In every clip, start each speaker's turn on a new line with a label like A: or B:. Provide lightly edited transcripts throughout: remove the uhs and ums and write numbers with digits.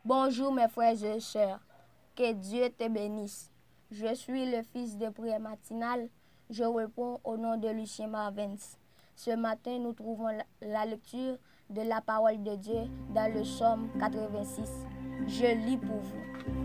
A: Bonjour mes frères et sœurs, que Dieu te bénisse. Je suis le fils de prière matinale. Je réponds au nom de Lucien Marvens. Ce matin, nous trouvons la lecture de la parole de Dieu dans le psaume 86. Je lis pour vous.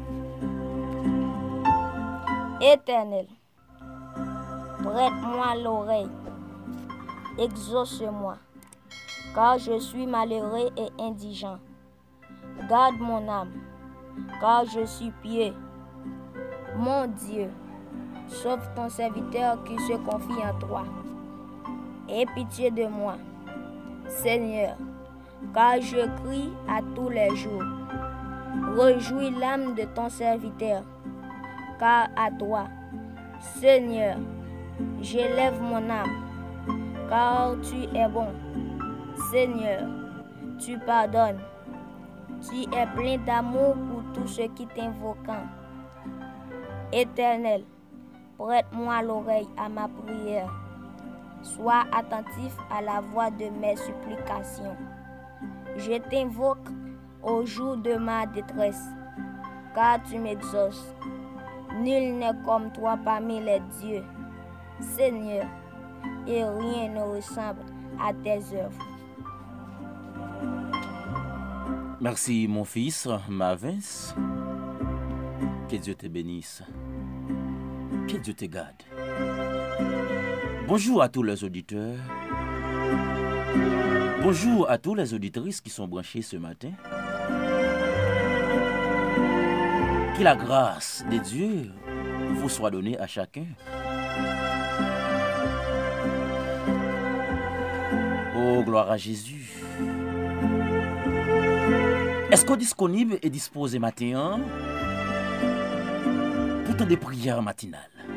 A: Éternel, prête-moi l'oreille, exauce-moi, car je suis malheureux et indigent. Garde mon âme, car je suis pieux. Mon Dieu, sauve ton serviteur qui se confie en toi. Aie pitié de moi, Seigneur, car je crie à tous les jours. Réjouis l'âme de ton serviteur, car à toi, Seigneur, j'élève mon âme, car tu es bon. Seigneur, tu pardonnes. Tu es plein d'amour pour tous ceux qui t'invoquent. Éternel, prête-moi l'oreille à ma prière. Sois attentif à la voix de mes supplications. Je t'invoque au jour de ma détresse, car tu m'exauces. Nul n'est comme toi parmi les dieux, Seigneur, et rien ne ressemble à tes œuvres.
B: Merci mon fils, Marvens. Que Dieu te bénisse. Que Dieu te garde. Bonjour à tous les auditeurs. Bonjour à tous les auditrices qui sont branchés ce matin. Que la grâce de Dieu vous soit donnée à chacun. Oh, gloire à Jésus. Est-ce qu'on est disponible et disposé matin pour tant de prières matinales?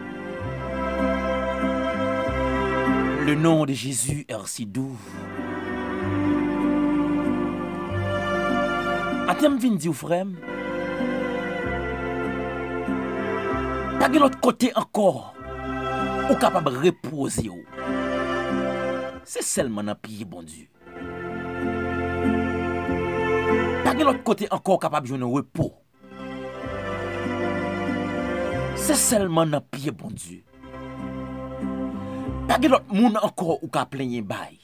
B: Le nom de Jésus est si doux. Attends, viens dire, frère, pas de l'autre côté encore, ou capable de reposer. C'est seulement dans le pied, bon Dieu. Pas de l'autre côté encore capable de jouer un repos. C'est seulement dans le pied, bon Dieu. Pas de l'autre monde encore ou capable de plaigner bail.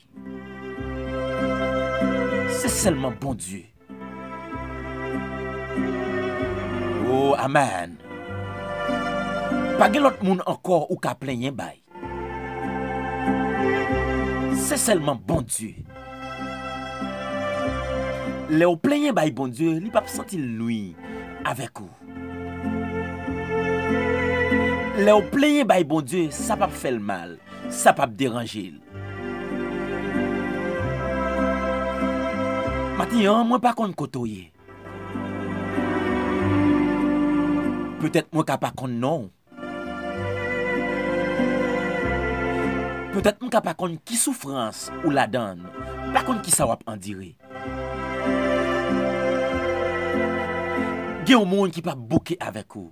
B: C'est seulement bon Dieu. Oh, amen. Pas de l'autre monde encore ou capable de plaigner bail. C'est seulement bon Dieu. Les ou plaignent by bon Dieu, il pas sentir nuit avec vous. Les ou plaignent by bon Dieu, ça pas faire le mal, ça pas déranger. Maintenant, moi pas konn kotoyer. Peut-être moi pas konn non. Peut-être moi pas konn qui souffrance ou la donne, pas konn qui ça va en dire. Il y a un monde qui pas bouquer avec vous.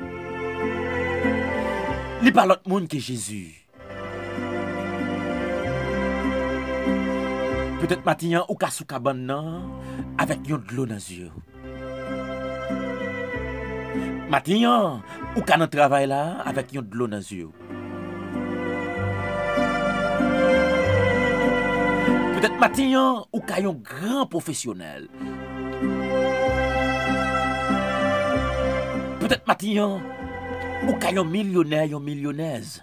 B: Il pas l'autre monde que Jésus. Peut-être maintenant ou ka sou cabane avec yon de l'eau dans les yeux. Maintenant ou ka nan travail là avec yon de l'eau dans les yeux. Peut-être maintenant ou ka yon grand professionnel. Peut-être maintenant, ou qu'il y a un millionnaire, une millionnaise.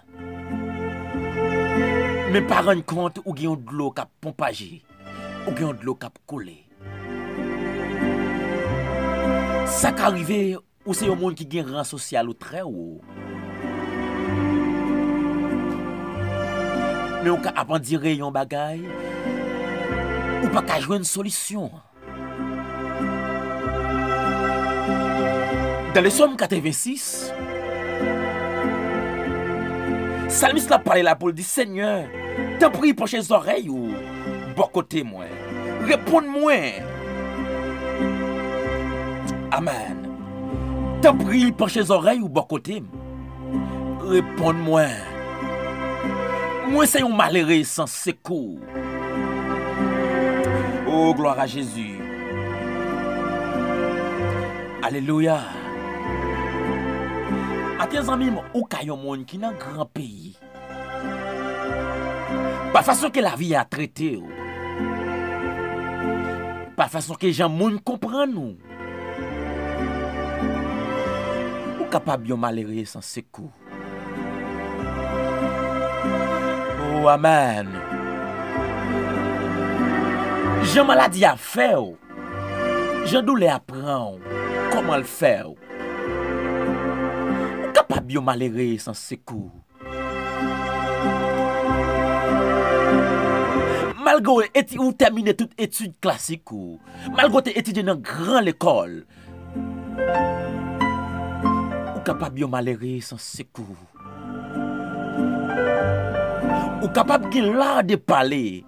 B: Mais pas rendre compte ou qu'il y a de l'eau qui a pompagé, ou qu'il y a de l'eau qui a collé. Ça qui arrive, ou c'est un monde qui a un rang social ou très haut. Mais ou qu'il a dire un bagay, ou pas qu'à jouer une solution. Dans le psaume 86, Salmiste a parlé là pour dire Seigneur, t'en prie pour les oreilles ou bon côté moi. Réponds-moi. Amen. T'en prie pour les oreilles ou bon côté. Réponds-moi. Moi c'est un malheureux sans secours. Oh gloire à Jésus. Alléluia. A tes amis, ou kayon moun qui nan grand pays. Pas façon que la vie a traité. Pas façon que les moun comprennent nous. Ou capable de malheureux sans secours. Oh, amen. Jean maladie a fait. Jean douleur apprend comment le faire. Ou capable de malheureux sans secours. Malgré ou terminer toute étude classique ou malgré étudier dans grande école ou capable de malheureux sans secours ou capable de l'art de parler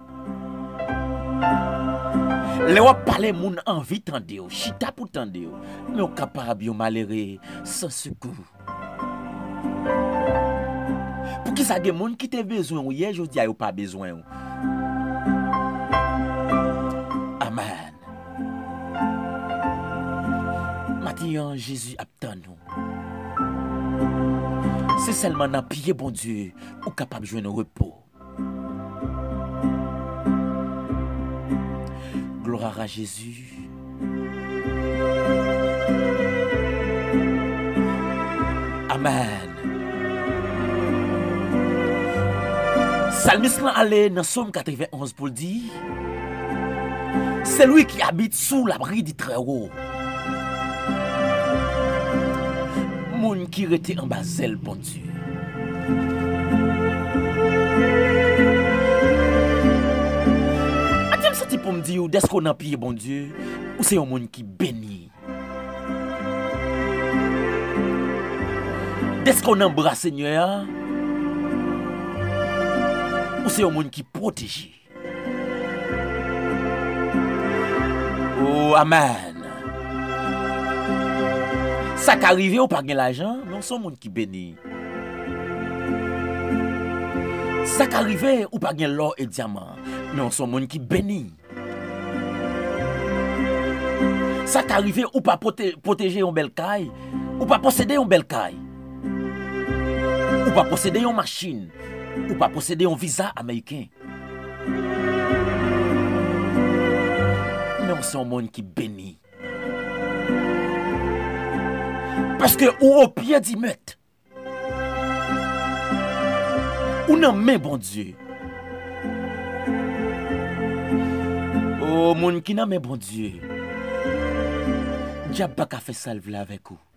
B: les wap parler moun envie tande ou chita pour tande ou mais ou capable de malheureux sans secours pour qui ça gen moun qui te besoin ou hier jodi a ou pas besoin ou. Amen. Maintenant, Jésus attend nous. C'est seulement dans pied bon Dieu ou capable de jouer un repos. Gloire à Jésus. Amen. Psalmiste allé dans Psaume 91 pour dire. C'est lui qui habite sous l'abri du Très-Haut. Moun qui était en bas zèle, bon Dieu. A-t-il senti pour me dire, dès qu'on a payé, bon Dieu, ou c'est un moun qui bénit? Dès qu'on embrasse Seigneur, ou c'est un moun qui protège? Oh, amen. Ça qui arrive ou pas de l'argent, non, c'est un monde qui bénit. Ça qui arrive ou pas de l'or et diamant, non, c'est un monde qui bénit. Ça qui arrive ou pas protéger un bel caille, ou pas posséder un bel caille, ou pas posséder une machine, ou pas posséder un visa américain. Non, c'est un monde qui bénit. Parce que ou au pied d'y mettre, ou nan main bon Dieu. Oh, monde qui nan main bon Dieu. Diable pas ka fait salve là avec vous.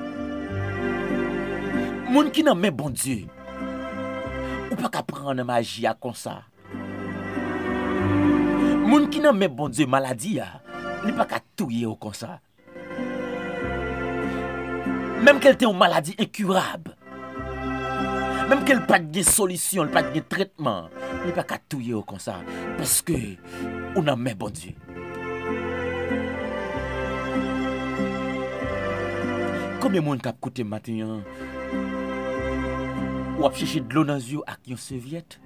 B: Monde qui nan main bon Dieu. Ou pas ka prendre magie à comme ça. Moun qui nan men bon Dieu maladie il pas qu'à touyer comme ça. Même qu'elle ait une maladie incurable. Même qu'elle pas de solution, pas de traitement, il pas qu'à touyer comme ça parce que on a men bon Dieu. Combien de monde qui a écouté matin ou a cherché de l'eau dans les yeux avec un serviette?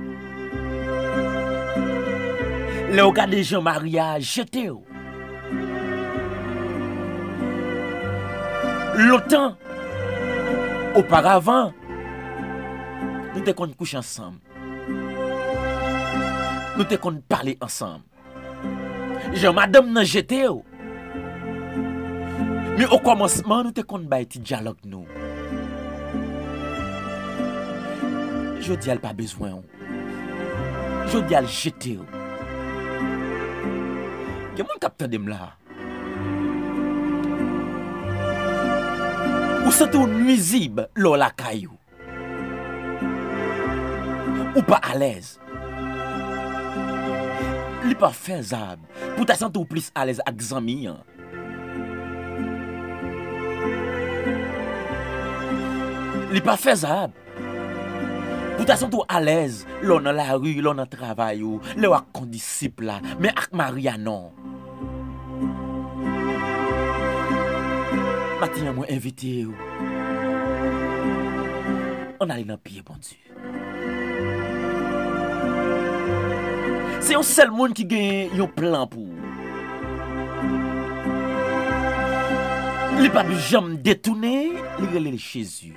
B: Le regard de Jean-Maria jeté. Longtemps, auparavant, nous te qu'on couche ensemble. Nous te qu'on parler ensemble. Jean-Madame n'a jeté. Mais au commencement, nous te qu'on bailler petit dialogue nous. Je dis elle pas besoin. Je dis elle jeter. Il y a mon capteur de là. Ou c'est tout nuisible, l'eau la caillou. Ou pas à l'aise. Il n'est pas faisable. Pour ta santé ou plus à l'aise avec Zami. Il n'est pas faisable. Pour ta santé à l'aise, l'on dans la rue, l'on dans le travail, l'on a un disciple là. Mais avec Maria, non. Maintenant, moi invité. On allait dans le pied, bon Dieu. C'est un seul monde qui gagne un plan pour. Les pas jamais détourné, il relève Jésus.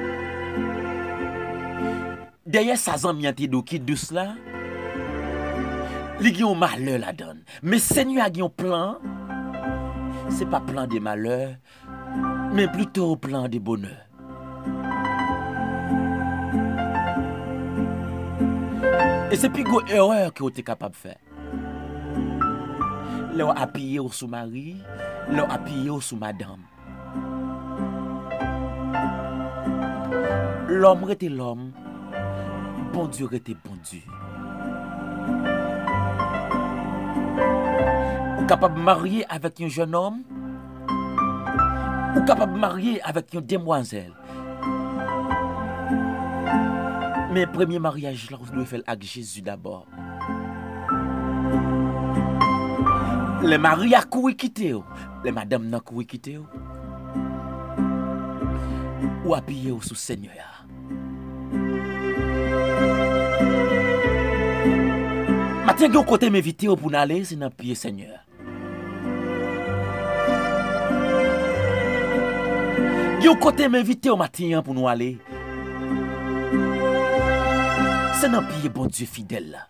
B: Derrière sa zami qui douce là, il y a un malheur la donne. Mais Seigneur a un plan. C'est pas plan de malheur, mais plutôt plan de bonheur. Et c'est plus une erreur que vous êtes capable de faire. Leur appuyer sous mari, leur appuyer sous madame. L'homme était l'homme, bon Dieu était bon Dieu. Ou capable de marier avec un jeune homme, ou capable de marier avec une demoiselle. Mais premier mariage, là, vous devez faire avec Jésus d'abord. Les maris à courir quitter, les madames n'a courir quitter. Ou appuyer sous Seigneur. Maintenant, vous côté m'inviter pour n'aller, c'est dans pied Seigneur. Vous côté m'inviter au matin pour nous aller. C'est dans pied bon Dieu fidèle là.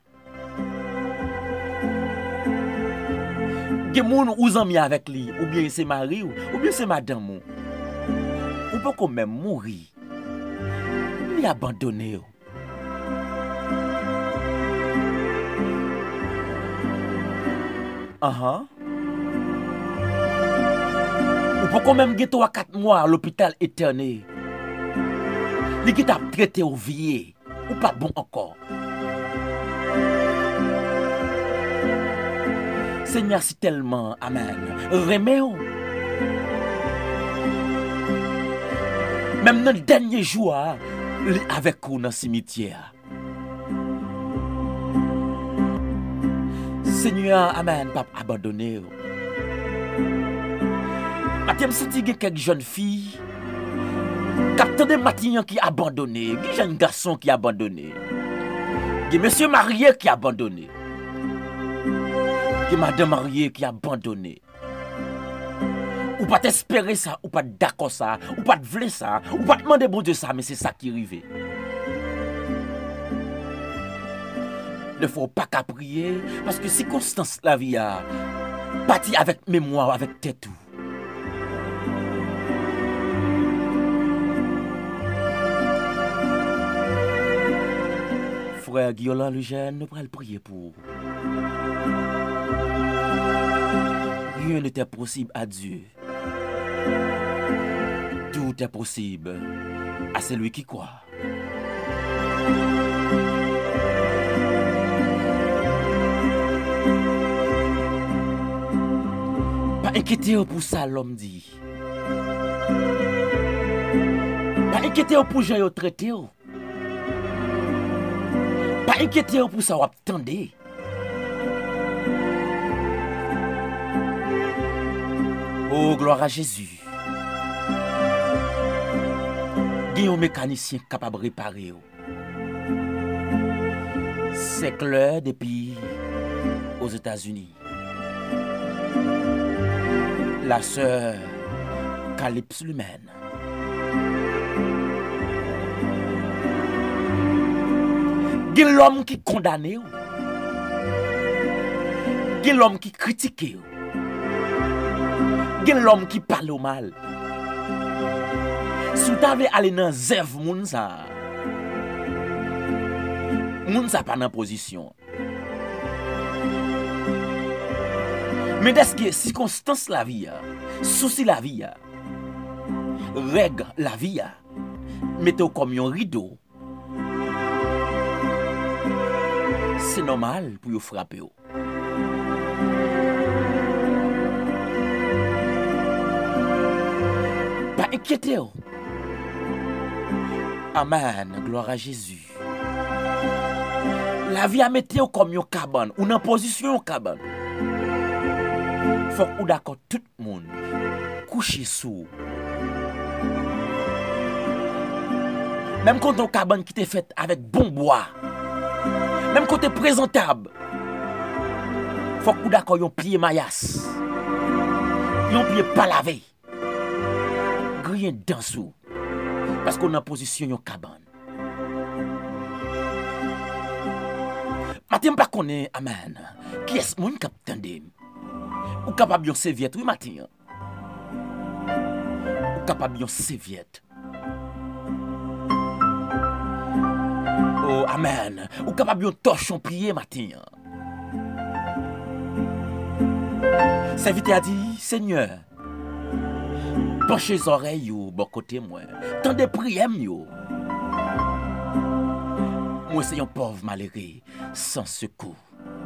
B: Des gens ou amis avec lui, ou bien c'est mari, ou bien c'est madame. Ou peut quand même mourir. Il abandonné. Ou peut quand même gagner 3-4 mois à l'hôpital éternel. Il qui t'a traité au vieux, ou pas bon encore. Seigneur, c'est tellement, amen, remets-vous. Même dans le dernier jour, avec vous dans le cimetière. Seigneur, amen, pas abandonner. Matin, si tu as quelques jeunes filles, captain de matin qui abandonné, des jeunes garçons qui abandonné, des messieurs mariés qui abandonné. Que madame mariée qui a abandonné. Ou pas t'espérer ça, ou pas d'accord ça, ou pas te vouloir ça, ou pas demander bon Dieu ça, mais c'est ça qui arrive. Ne faut pas qu'à prier, parce que circonstance la vie a parti avec mémoire, avec tête tout. Frère Guillaume le jeune, nous pourrons le prier pour. Rien n'était possible à Dieu. Tout est possible à celui qui croit. Pas inquiétez-vous pour ça, l'homme dit. Pas inquiétez-vous pour j'ai traité. Pas inquiétez-vous pour ça, vous attendez. Oh, gloire à Jésus. Il y a un mécanicien capable de réparer. C'est clair depuis aux États-Unis. La sœur Calypse Lumen. Il y a l'homme qui condamne. Il y a l'homme qui critique. Il y a l'homme qui parle au mal. Si vous avez allé dans zèv Mounsa pas dans position. Mais est-ce que circonstance la vie, souci la vie, règle la vie, mettez comme un rideau. C'est normal pour vous frapper. Pas inquiétez-vous. Amen. Gloire à Jésus. La vie a metté comme une cabane, ou en position cabane. Faut que d'accord tout le monde coucher sous. Même quand on cabane qui était faite avec bon bois, même quand tu es présentable, faut que d'accord un pied maillasse, un pied pas lavé. rien dans sous. Parce qu'on est en position yon cabane. Matin pas connaît amen. Qui est-ce moun k'ap tande? Ou capable yon serviette oui matin. Ou capable yon serviette. Oh amen. Ou capable yon torchon prier matin. Serviteur a dit Seigneur, penchez les oreilles yo bon côté moi. Tendez prière yo. Moi c'est un pauvre malheureux sans secours.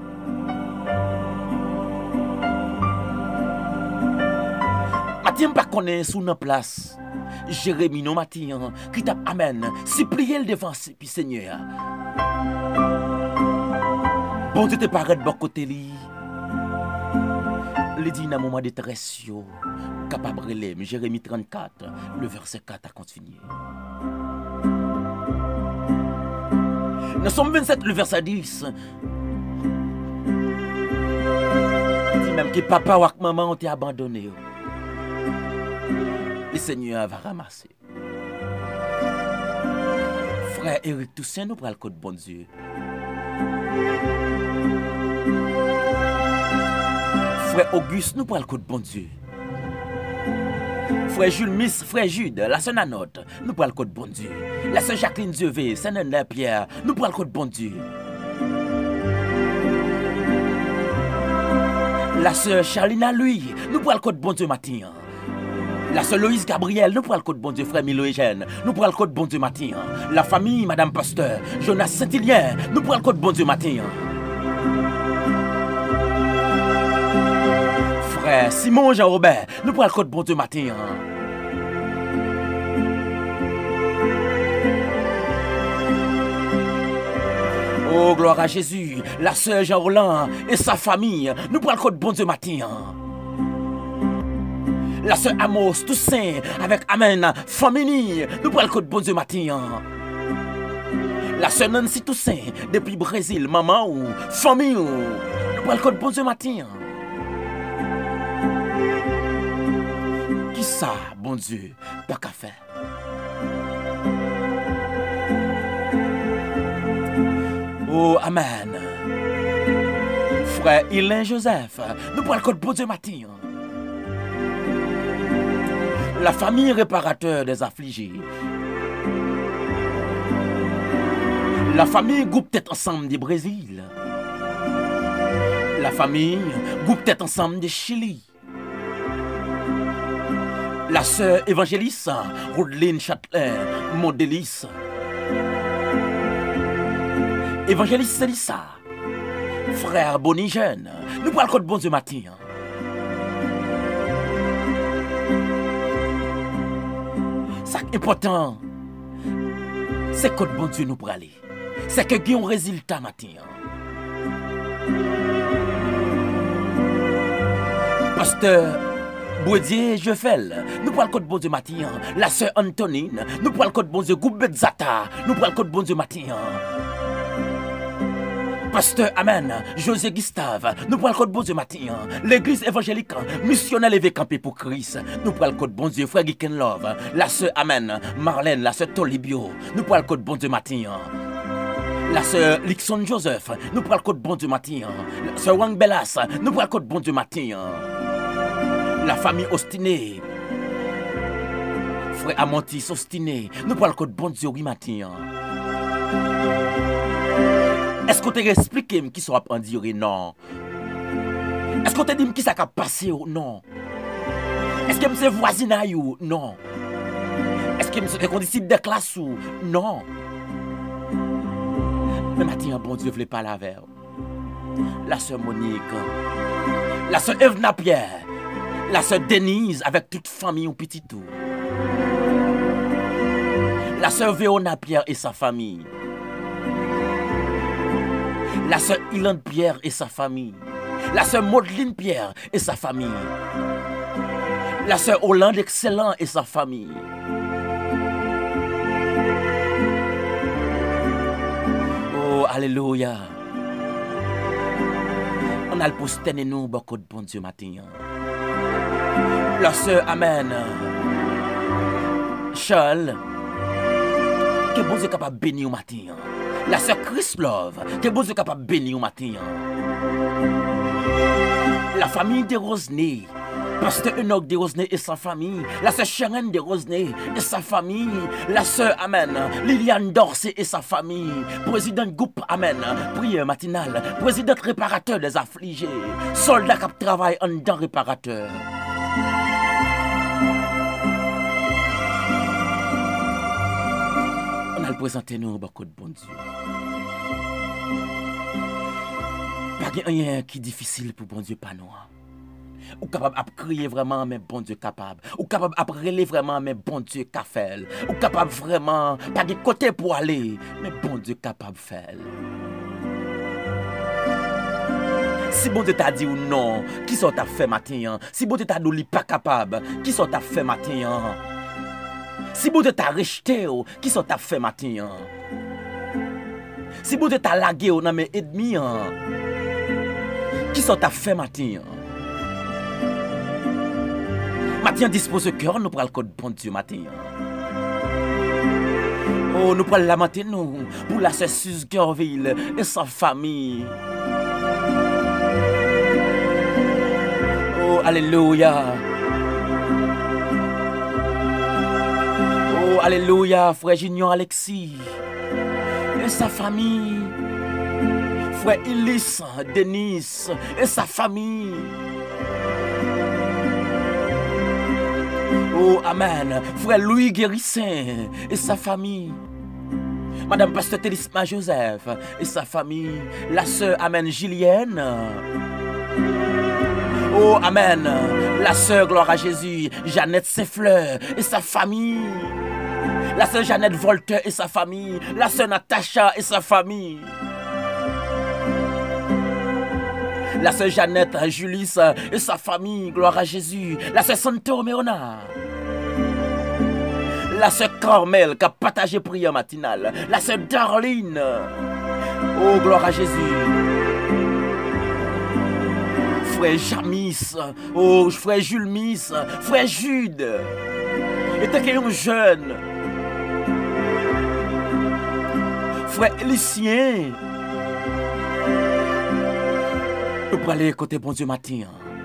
B: Matin pas connaît sous nos place. Jérémie non matin qui tape amen, supplier le devant puis Seigneur. Bon Dieu te paraît de bon côté li. Le dit dans un moment de détresse yo, capable relève Jérémie 34, le verset 4 a continué. Nous sommes 27, le verset 10. Il dit même que papa ou maman ont été abandonnés. Le Seigneur va ramasser. Frère Eric Toussaint, nous prenons le code bon Dieu. Frère Auguste, nous prenons le code bon Dieu. Frère Jules Miss, frère Jude, la sœur Nanotte, nous prenons le code bon Dieu. La sœur Jacqueline Dievé, sœur Nanda Pierre, nous prenons le code bon Dieu. La sœur Charlina Louis, nous prenons le code bon Dieu matin. La sœur Loïse Gabriel, nous prenons le code bon Dieu, frère Milo Eugène, nous prenons le code bon Dieu matin. La famille Madame Pasteur, Jonas Saint-Hilien, nous prenons le code bon Dieu matin. Frère Simon Jean-Robert, nous prenons le code bon Dieu matin. Oh, gloire à Jésus, la sœur Jean-Roland et sa famille, nous prenons le code bon Dieu matin. La sœur Amos Toussaint avec Amen, famille, nous prenons le code bon Dieu matin. La sœur Nancy Toussaint, depuis Brésil, maman ou famille, nous prenons le code bon Dieu matin. Qui ça, bon Dieu, pas qu'à faire? Oh, amen. Frère Hélène Joseph, nous prenons le code bon Dieu matin. La famille réparateur des affligés. La famille groupe tête ensemble du Brésil. La famille groupe tête ensemble du Chili. La sœur évangéliste Rodeline Châtelain Modélis. Évangéliste Célissa. Frère Bonnie Jeune. Nous prenons le code bon Dieu matin. Ça qui est important, c'est que bon Dieu nous pour aller. C'est que nous avons un résultat matin. Pasteur Bouedier Jeffel, nous prenons le code bon Dieu matin. La sœur Antonine, nous prenons le code bon Dieu. Groupe Zata, nous prenons le code bon Dieu matin. Pasteur Amen, José Gustave, nous prenons le code bon Dieu matin. L'église évangélique, missionnelle et campé pour Christ, nous prenons le code bon Dieu. Frère Giken Love, la sœur Amen, Marlène, la sœur Tolibio, nous prenons le code bon Dieu matin. La sœur Lixon Joseph, nous prenons le code bon Dieu matin. La sœur Wang Bellas, nous prenons le code bon Dieu matin. La famille Ostiné, frère Amontis Ostiné, nous prenons le code bon Dieu oui matin. Est-ce qu'on t'a expliqué qui sera en dire non? Est-ce qu'on t'a dit qui ça a passé ou non? Est-ce que c'est voisinage ou non? Est-ce que c'est des conditions de classe ou non? Mais matin, bon Dieu, ne voulait pas la vers. La sœur Monique, la sœur Evna Pierre, la sœur Denise avec toute famille ou petit tout. La sœur Véona Pierre et sa famille. La sœur Ilande Pierre et sa famille. La sœur Maudeline Pierre et sa famille. La sœur Hollande Excellent et sa famille. Oh, alléluia. On a le poster et nous beaucoup de bon Dieu matin. La sœur Amen. Charles, que bon Dieu capable de bénir au matin. La sœur Chris Love, que bon Dieu capable de bénir au matin. La famille de Rosnay, Pasteur Enoch de Rosnay et sa famille, la sœur Sharon de Rosnay et sa famille, la sœur Amen, Liliane Dorsey et sa famille, président groupe Amen, prière matinale, président réparateur des affligés, soldat qui travaille en dedans réparateur. On a le présenté nous beaucoup de bon Dieu. Pas rien qui est difficile pour bon Dieu pas nous. Ou capable de crier vraiment, mais bon Dieu capable. Ou capable de relever vraiment, mais bon Dieu qu'a fait. Ou capable vraiment, pas de côté pour aller, mais bon Dieu capable de faire. Si bon Dieu t'a dit ou non, qui sont t'a fait matin? Si bon Dieu t'a dit pas capable, qui sont t'a fait matin? Si bon Dieu t'a rejeté, qui sont t'a fait matin? Si bon Dieu t'a lagué ou nan mes ennemis, qui sont t'a fait matin? Matin dispose le cœur, nous prenons le code bon Dieu matin. Oh, nous prenons la matin nous pour la sœur Suze Gerville et sa famille. Oh, alléluia. Oh, alléluia, frère Junior Alexis et sa famille. Frère Ilis, Denis et sa famille. Oh, amen. Frère Louis Guérissin et sa famille. Madame Pasteur Télisma Joseph et sa famille. La sœur, amen, Julienne. Oh, amen. La sœur, gloire à Jésus, Jeannette Saint-Fleur et sa famille. La sœur Jeannette Volter et sa famille. La sœur Natacha et sa famille. La sœur Jeannette Julis et sa famille, gloire à Jésus. La sœur Santo Méona. La sœur Carmel qui a partagé prière matinale. La sœur Darlene. Oh, gloire à Jésus. Frère Jamis. Oh, frère Jules Miss. Frère Jude. Et t'es un jeune. Frère Lucien. Nous pour aller côté bon Dieu matin.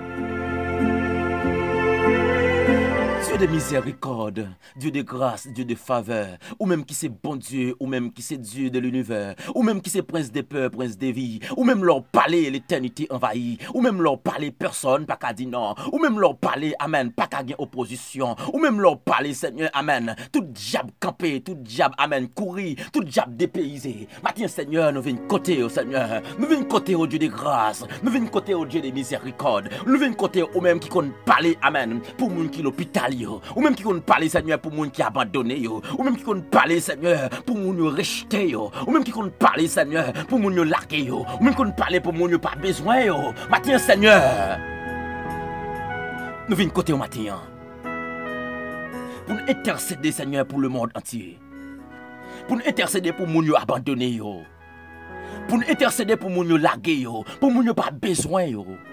B: Dieu de miséricorde, Dieu de grâce, Dieu de faveur, ou même qui c'est bon Dieu, ou même qui c'est Dieu de l'univers, ou même qui c'est prince des peurs, prince des vies, ou même leur parler l'éternité envahie, ou même leur parler personne, pas qu'à dire non, ou même leur parler, amen, pas qu'à gagner opposition, ou même leur parler, Seigneur, amen, tout diable campé, tout diable, amen, courir, tout diable dépaysé. Maintenant, Seigneur, nous venons côté au Seigneur, nous venons côté au Dieu de grâce, nous venons côté au Dieu de miséricorde, nous venons côté au même qui compte parler, amen, pour moun qui l'hôpital. Ou même qui compte parler, Seigneur, pour moun qui abandonné, ou même qui compte parler, Seigneur, pour moun yo rejeté, ou même qui compte parler, Seigneur, pour moun yo largué, ou même qui compte parler pour moun yo pas besoin, matin, Seigneur, nous venons côté au matin, pour nous intercéder, Seigneur, pour le monde entier, pour nous intercéder pour moun yo abandonné, pour nous intercéder pour moun yo largué, pour moun yo pas besoin,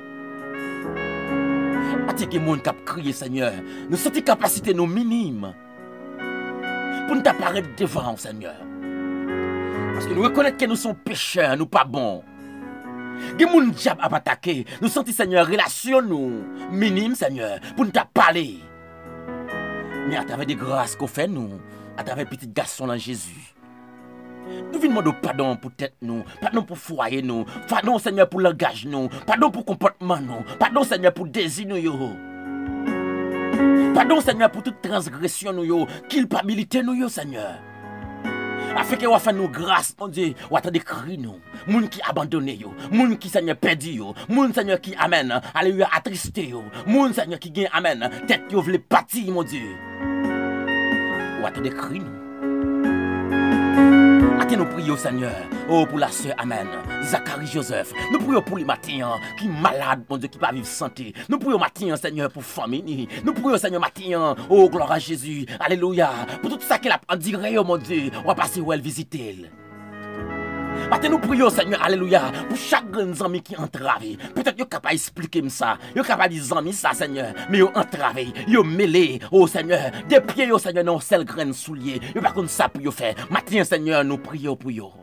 B: Ati que moun kap crier Seigneur, nous senti capacité nous minime pour nous apparaître devant Seigneur. Parce que nous reconnaissons que nous sommes pécheurs, nous pas bons. Gen moun diable a attaqué, nous senti Seigneur relation nous minime Seigneur pour nous parler. Mais à travers des grâces qu'on fait nous, à travers petit garçon en Jésus. Nous venons demander pardon pour tête nous, pardon pour foyer nous, pardon Seigneur pour langage nous, pardon pour comportement nous, pardon Seigneur pour désir nous yo. Pardon Seigneur pour toute transgression nous yo, culpabilité nous yo Seigneur. Afin que vous fassiez nous grâce, mon Dieu, vous attendez cri nous, moun qui abandonné yo, moun qui Seigneur perdu yo, moun Seigneur qui amène, alléluia attristé yo, moun Seigneur qui gagne amène, tête yo vle partir mon Dieu. Vous attendez cri nous. Nous prions Seigneur, oh pour la sœur Amen, Zacharie Joseph. Nous prions pour les matins qui malade, mon Dieu, qui pas vivre santé. Nous prions matin Seigneur pour famille. Nous prions Seigneur matin, oh gloire à Jésus, alléluia. Pour tout ça qu'elle a en direct, oh mon Dieu, on va passer où elle visiter. Matin nous prions Seigneur, alléluia, pour chaque grand ami qui entravé. Peut-être yo capable expliquer ça, yo capable dire ami ça Seigneur, mais yo entravé, yo mêlé, oh Seigneur, des pieds yo Seigneur non seul grain soulier. Yo pas comme ça pour yo faire. Matin Seigneur, nous prions pour yo.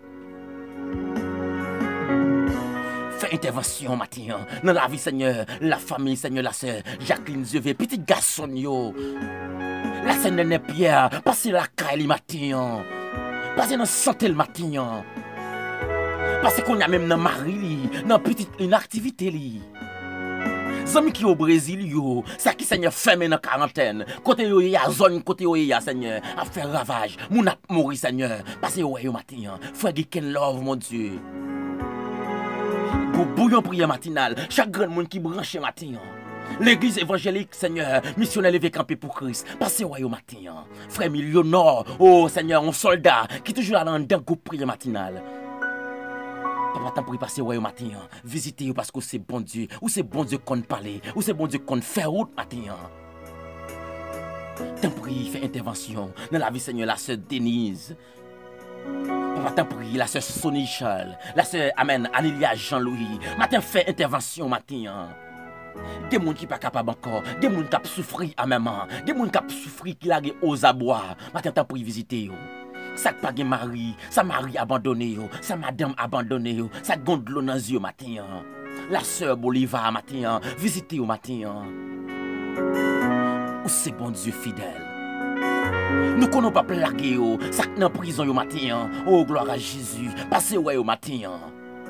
B: Fais intervention matin dans la vie Seigneur, la famille Seigneur, la sœur Jacqueline Zeuvé, petit garçon yo. La Seigneur Pierre, passez la caille matin. Passez dans santé le matin. Parce qu'on a même dans mari, dans petite inactivité li. Zami qui au Brésil yo, ça qui Seigneur fermé dans quarantaine. Côté yo y a zone côté yo y a Seigneur, a faire ravage. Moun a mourir Seigneur. Parce que yo matin, frère Ken love mon Dieu. Go bouillon prière matinale, chaque grand monde qui branche matin. L'église évangélique, Seigneur, missionnaire levé campé pour Christ. Passez au matin. Frère Millionnaire, oh Seigneur, un soldat qui toujours là dans le groupe prière matinale. Papa, t'as pris passer au matin. Visitez parce que c'est bon Dieu. Ou c'est bon Dieu qu'on parle. Ou c'est bon Dieu qu'on fait route matin. T'as pris, fait intervention dans la vie, Seigneur, la sœur Denise. Papa, t'as pris, la sœur Sonny Charles. La sœur, Amen, Anélia Jean-Louis. Matin, fait intervention matin. Des gens qui pas capable encore, des gens qui souffrent à même, des gens qui souffrent qui la aux abois. Matin t'as pour visiter yo. Ça pas gen mari, ça mari abandonné yo, ça madame abandonné yo, ça gonde l'eau dans yeux matin. La sœur Bolivar matin, visiter yo matin. Ou c'est bon Dieu fidèle. Nous connaissons pas plaguer yo, ça dans prison yo matin. Oh gloire à Jésus, passez ouais yo matin.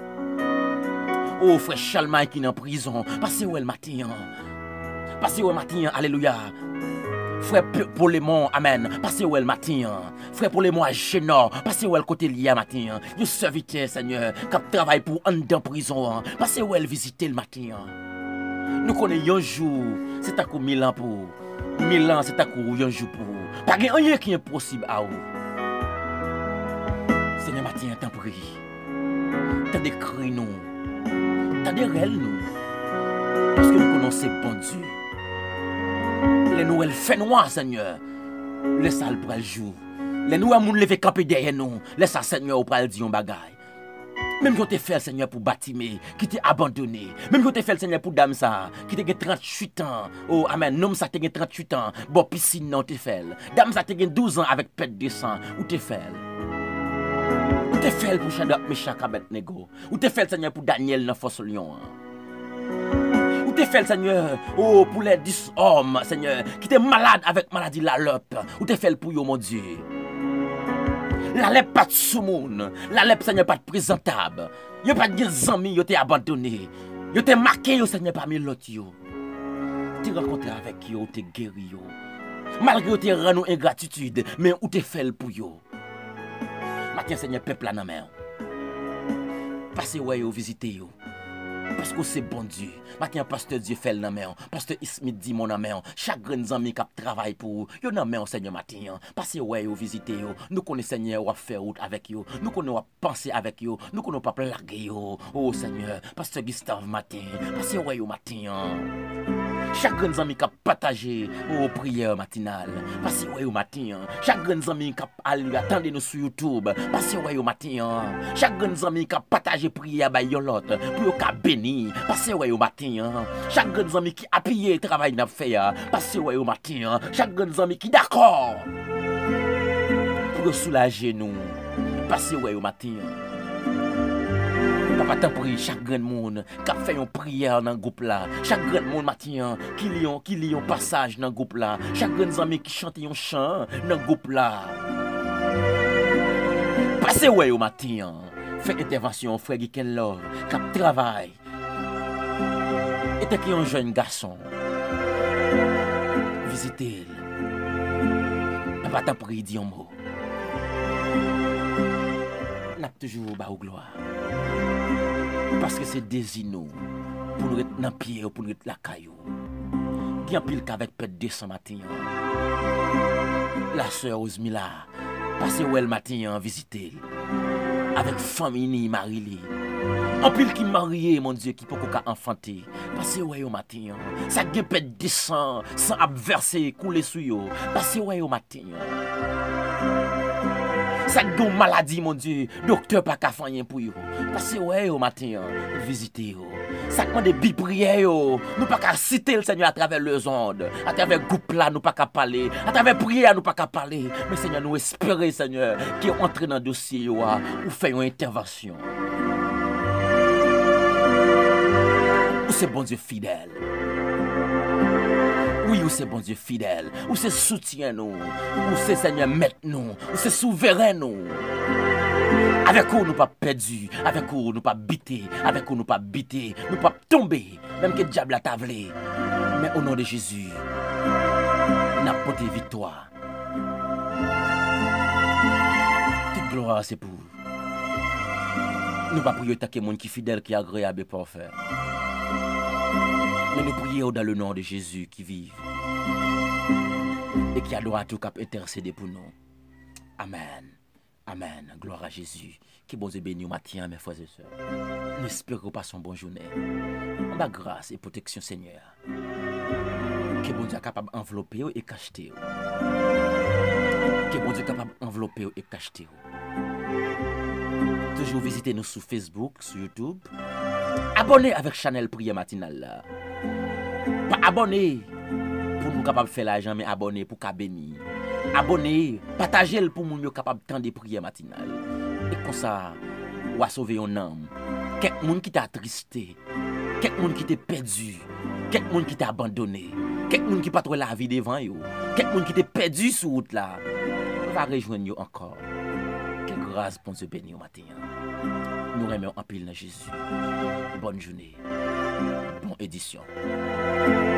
B: Oh frère Chalmain qui est en prison, passez où le matin. Passez où le matin, alléluia. Frère Polémon, amen. Passez où le matin. Frère Polémon à Génor, passez où le côté lié matin. Yo serviteur Seigneur, qui travaille pour en dans prison. Passez où le visiter le matin. Nous connaissons un jour, c'est à coup 1000 ans pour. 1000 ans, c'est à coup un jour pour. Pas rien qui est impossible à vous. Seigneur matin, t'en prie. T'as des cris nous. T'as des réels nous. Parce que nous connaissons bon Dieu. Les nouvelles fait noir, Seigneur. Laisse ça le jour. Les nouvelles moun lever camper derrière nous. Laisse ça, Seigneur, au pral dire un bagay. Même quand tu fait, Seigneur, pour Batimé, qui t'est abandonné. Même quand tu fait, Seigneur, pour Dame ça, qui t'est 38 ans. Oh, amen. Nom ça t'es 38 ans. Bon, piscine, non, t'es fait. Dame ça t'es 12 ans avec pète de sang. Où t'es fait? Ou te fait pour Shadrach, Meshach, Abednego? Ou te fait Seigneur pour Daniel dans Fosse Lion? Ou te fait Seigneur oh, pour les 10 hommes, Seigneur, qui étaient malades avec maladie la lèpre? Ou te fait pour eux, mon Dieu? La lèpre pas de soumoun, la lèpre Seigneur pas de présentable. Yo pas de amis, yo t'es abandonné. Yo t'es marqué, yo Seigneur parmi l'autre yo. T'es rencontré avec yo, t'es guéri yo. Malgré yo t'es rendu ingratitude, mais ou te fait pour yo? Matin Seigneur peuple là dans main. Passez ouais yo visiter yo. Parce que c'est bon Dieu. Matin pasteur Dieu fait dans main. Pasteur Ismith dit mon main. Chaque grand ami qui travaille pour yo dans main Seigneur matin. Passez ouais yo visiter yo. Nous connaissons Seigneur ou faire route avec yo. Nous connaissons penser avec yo. Nous connaissons pas plaguer yo. Oh Seigneur, pasteur Gustave matin. Passez ouais yo matin. Chaque grand ami qui a partagé aux prières matinales. Passez ouais au matin. Chaque grand ami qui a attendez nous sur YouTube. Passez ouais au matin. Chaque grand ami qui a partagé prière by l'autre pour qu'a béni. Passez ouais au matin. Chaque grand ami qui a appuyé le travail n'a fait. Passez ouais au matin. Chaque grand ami qui d'accord pour soulager nous. Passez ouais au matin. Papa t'en prie, chaque grand monde qui a fait une prière dans le groupe là. Chaque grand monde matin qui lit un passage dans le groupe là. Chaque grand ami qui chante un chant dans le groupe là. Passez ouais au matin. Fait intervention, frère Ken Love, qui travaille. Et t'es qui un jeune garçon. Visitez-le. Papa t'en prie, dis un mot. N'a toujours bas au gloire. Parce que c'est désir pour nous être dans pied ou pour nous être la caillou. Bien pile qu'avec pète de ce matin. La sœur Osmila, passez où elle matin visiter. Avec famille Marie-Li. En pile qui marié, mon Dieu, qui peut qu'à enfanter. Passez où au matin. Ça gen pète de sang, sans abverser, couler sous yo. Passez où au matin. Ça gon maladie mon Dieu, docteur pas ka fanyen pour yo. Parce que ouais au matin visiter yo. Ça demande bi prière yo. Nous pas ka citer le Seigneur à travers les ondes, à travers groupe là nous pas ka parler, à travers prière nous pas ka parler. Mais Seigneur nous espérer Seigneur qui entre dans dossier yo ou fait une intervention. Ou c'est bon Dieu fidèle. Oui, ou c'est bon Dieu fidèle, ou c'est soutien nous, ou c'est Seigneur maître nous, ou c'est souverain nous. Avec où nous pas perdu, avec où nous pas bité, avec où nous pas bité, nous pas tomber, même que le diable a tablé. Mais au nom de Jésus, nous avons porté victoire. Toute gloire c'est pour. Nous pas prier tant que monde qui fidèle, qui agréable et parfait. Mais nous prions dans le nom de Jésus qui vit et qui a droit à tout cap intercéder pour nous. Amen. Amen. Gloire à Jésus. Qui bon Dieu béni au matin, mes frères et sœurs. Nous espérons que vous passez une bonne journée. En bas grâce et protection, Seigneur. Que bon Dieu est capable d'envelopper et cacheter. Que bon Dieu est capable d'envelopper et cacheter. Toujours visitez nous sur Facebook, sur YouTube. Abonnez avec Chanel Prière Matinale là. Pas abonner pour nous capable faire l'argent, mais abonner pour qu'à bénir. Abonner, partager pour nous capable de tendre des prières matinales. Et comme ça, on va sauver un âme. Quelqu'un qui t'a attristé, quelqu'un qui t'a perdu, quelqu'un qui t'a abandonné, quelqu'un qui n'a pas trouvé la vie devant vous, quelqu'un qui t'a perdu sur route là, on va rejoindre vous encore. Quelle grâce pour se bénir au matin. Nous remercions en pile dans Jésus. Bonne journée. Bonne édition.